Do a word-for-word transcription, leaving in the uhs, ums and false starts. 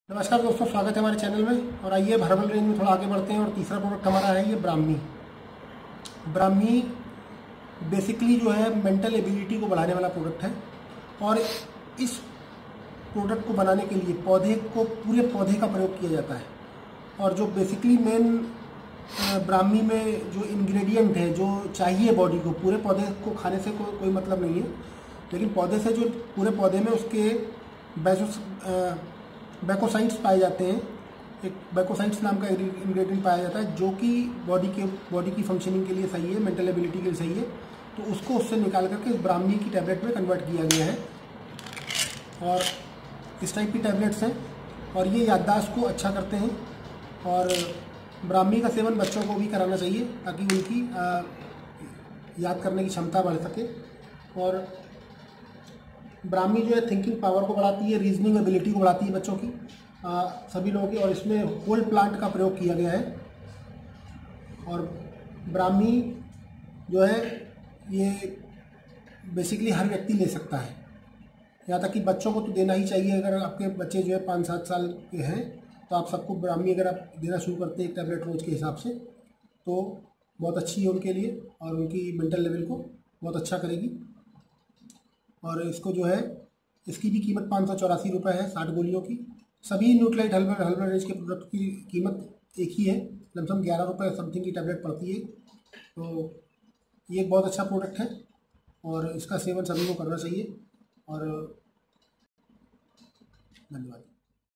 नमस्कार दोस्तों, स्वागत है हमारे चैनल में। और आइए हर्बल रेंज में थोड़ा आगे बढ़ते हैं। और तीसरा प्रोडक्ट हमारा है ये ब्राह्मी। ब्राह्मी बेसिकली जो है मेंटल एबिलिटी को बढ़ाने वाला प्रोडक्ट है। और इस प्रोडक्ट को बनाने के लिए पौधे को पूरे पौधे का प्रयोग किया जाता है। और जो बेसिकली मेन ब्राह्मी में जो इंग्रेडिएंट है जो चाहिए बॉडी को, पूरे पौधे को खाने से को, कोई मतलब नहीं है, लेकिन पौधे से जो पूरे पौधे में उसके बैसोस बैकोसाइट्स पाए जाते हैं। एक बैकोसाइट्स नाम का इंग्रेडिएंट पाया जाता है जो कि बॉडी के बॉडी की फंक्शनिंग के लिए सही है, मेंटल एबिलिटी के लिए सही है। तो उसको उससे निकाल करके इस ब्राह्मी की टैबलेट में कन्वर्ट किया गया है। और इस टाइप की टैबलेट्स हैं और ये याददाश्त को अच्छा करते हैं। और ब्राह्मी का सेवन बच्चों को भी कराना चाहिए ताकि उनकी आ, याद करने की क्षमता बढ़ सके। और ब्राह्मी जो है थिंकिंग पावर को बढ़ाती है, रीजनिंग एबिलिटी को बढ़ाती है बच्चों की, आ, सभी लोगों की। और इसमें होल प्लांट का प्रयोग किया गया है। और ब्राह्मी जो है ये बेसिकली हर व्यक्ति ले सकता है, यहाँ तक कि बच्चों को तो देना ही चाहिए। अगर आपके बच्चे जो है पाँच सात साल के हैं तो आप सबको ब्राह्मी अगर आप देना शुरू करते हैं एक टैबलेट रोज़ के हिसाब से तो बहुत अच्छी है उनके लिए और उनकी मेंटल लेवल को बहुत अच्छा करेगी। और इसको जो है इसकी भी कीमत पाँच सौ चौरासी रुपये है, साठ गोलियों की। सभी न्यूट्राइट हर्बल हर्बल रेंज के प्रोडक्ट की कीमत एक ही है, लमसम ग्यारह रुपये समथिंग की टैबलेट पड़ती है। तो ये एक बहुत अच्छा प्रोडक्ट है और इसका सेवन सभी को करना चाहिए। और धन्यवाद।